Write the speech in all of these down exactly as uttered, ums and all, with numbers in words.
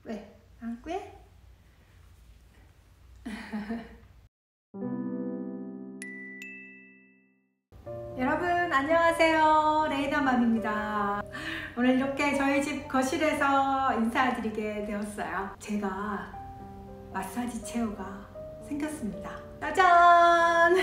왜? 안 꾀? 여러분 안녕하세요. 레이나맘입니다. 오늘 이렇게 저희 집 거실에서 인사드리게 되었어요. 제가 마사지 체어가 생겼습니다. 짜잔!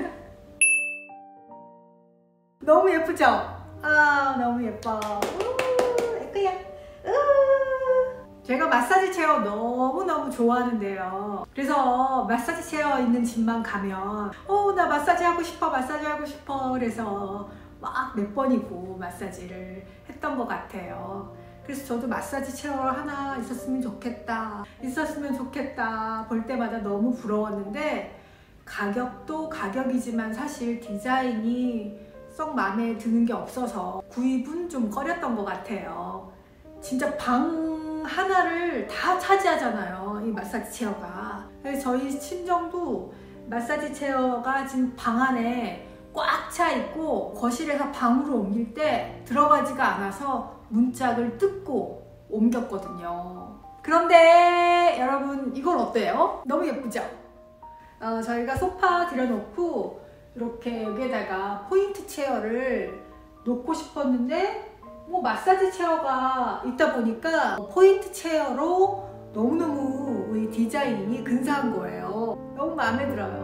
너무 예쁘죠? 아 너무 예뻐. 우, 예쁘야. 우. 제가 마사지 체어 너무너무 좋아하는데요. 그래서 마사지 체어 있는 집만 가면 어, 나 마사지 하고 싶어 마사지 하고 싶어 그래서 막 몇 번이고 마사지를 했던 것 같아요. 그래서 저도 마사지 체어 하나 있었으면 좋겠다 있었으면 좋겠다 볼 때마다 너무 부러웠는데 가격도 가격이지만 사실 디자인이 썩 마음에 드는 게 없어서 구입은 좀 꺼렸던 것 같아요. 진짜 방 하나를 다 차지하잖아요, 이 마사지 체어가. 그래서 저희 친정도 마사지 체어가 지금 방 안에 꽉 차 있고 거실에서 방으로 옮길 때 들어가지가 않아서 문짝을 뜯고 옮겼거든요. 그런데 여러분 이건 어때요? 너무 예쁘죠? 어, 저희가 소파 들여놓고 이렇게 여기에다가 포인트 체어를 놓고 싶었는데 뭐 마사지 체어가 있다 보니까 포인트 체어로 너무너무 이 디자인이 근사한 거예요. 너무 마음에 들어요.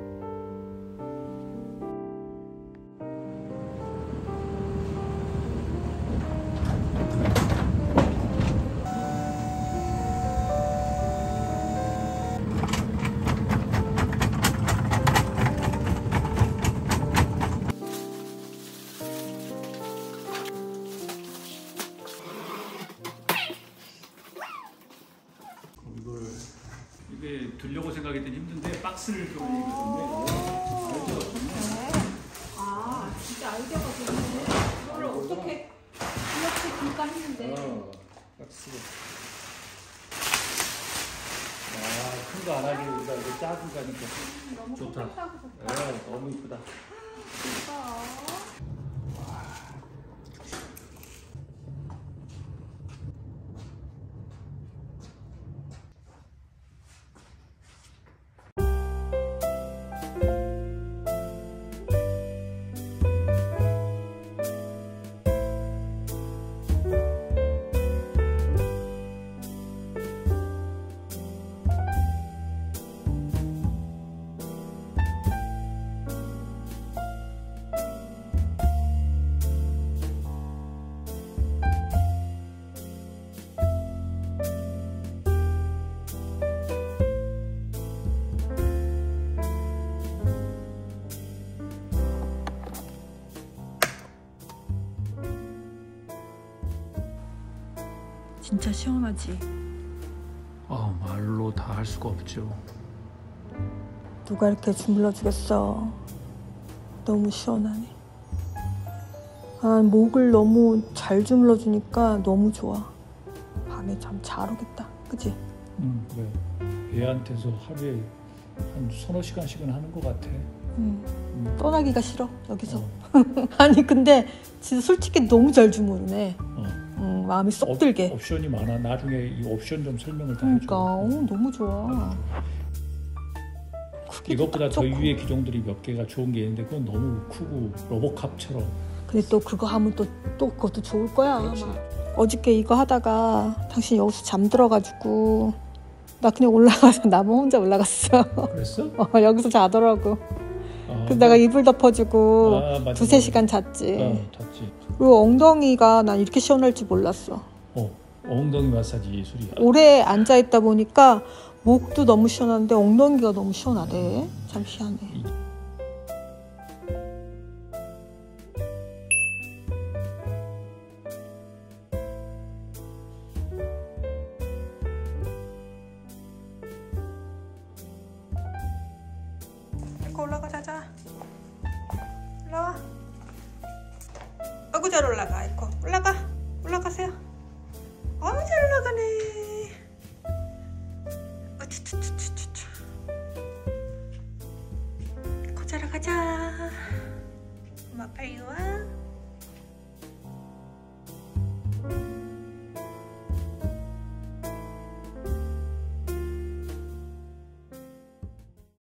이게 들려고 생각했더니 힘든데 박스를 좀 해야 되는데 아이디어가 좋네. 아 진짜 아이디어가 좋네. 이거를 어떻게 이렇게 줄까 했는데 어, 박스로. 아, 큰 거 안 하길 우리가 이거 작은 거 하니까 너무 좋다. 좋다. 네, 너무 이쁘다. 진짜 시원하지? 아, 말로 다 할 수가 없죠. 누가 이렇게 주물러 주겠어. 너무 시원하네. 아, 목을 너무 잘 주물러 주니까 너무 좋아. 밤에 참 잘 오겠다. 그치? 응, 그래. 얘한테서 하루에 한 서너 시간씩은 하는 것 같아. 응. 응. 떠나기가 싫어 여기서. 어. 아니 근데 진짜 솔직히 너무 잘 주무르네. 어. 응, 마음이 쏙 옵, 들게. 옵션이 많아. 나중에 이 옵션 좀 설명을 다 그러니까 해줘. 어, 너무 좋아. 이것보다 더 좋고. 위에 기종들이 몇 개가 좋은 게 있는데 그건 너무 크고 로봇캅처럼. 근데 또 그거 하면 또, 또 그것도 좋을 거야. 그렇지. 아마. 어저께 이거 하다가 당신 여기서 잠들어가지고 나 그냥 올라가서 나만 혼자 올라갔어. 그랬어? 어, 여기서 자더라고. 아, 그래서 내가 이불 덮어주고 아, 맞아, 두세 맞아. 시간 잤지. 어, 잤지. 그리고 엉덩이가 난 이렇게 시원할 줄 몰랐어. 어, 엉덩이 마사지 예술이야. 오래 앉아있다 보니까 목도 너무 시원한데 엉덩이가 너무 시원하대. 참 희한해. 이거 올라가 자자. 올라와. 아이고 잘 올라가. 이거 올라가.